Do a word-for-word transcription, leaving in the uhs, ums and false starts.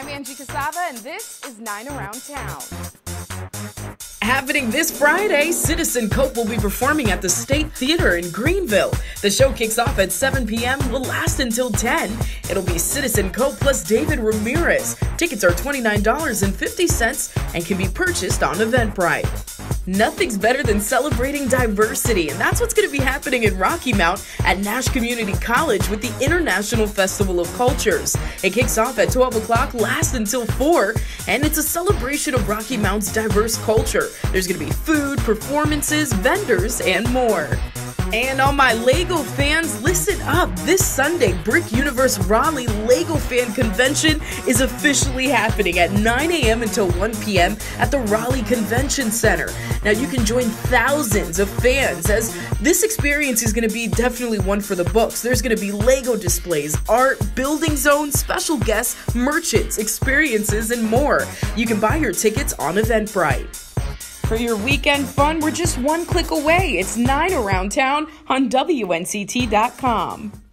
I'm Angie Casava, and this is Nine Around Town. Happening this Friday, Citizen Cope will be performing at the State Theater in Greenville. The show kicks off at seven p m, will last until ten. It'll be Citizen Cope plus David Ramirez. Tickets are twenty-nine dollars and fifty cents and can be purchased on Eventbrite. Nothing's better than celebrating diversity, and that's what's going to be happening in Rocky Mount at Nash Community College with the International Festival of Cultures. It kicks off at twelve o'clock, lasts until four, and it's a celebration of Rocky Mount's diverse culture. There's going to be food, performances, vendors, and more. And all my LEGO fans, listen up. This Sunday, Brick Universe Raleigh LEGO Fan Convention is officially happening at nine a m until one p m at the Raleigh Convention Center. Now, you can join thousands of fans, as this experience is going to be definitely one for the books. There's going to be LEGO displays, art, building zones, special guests, merchants, experiences, and more. You can buy your tickets on Eventbrite. For your weekend fun, we're just one click away. It's Nine Around Town on W N C T dot com.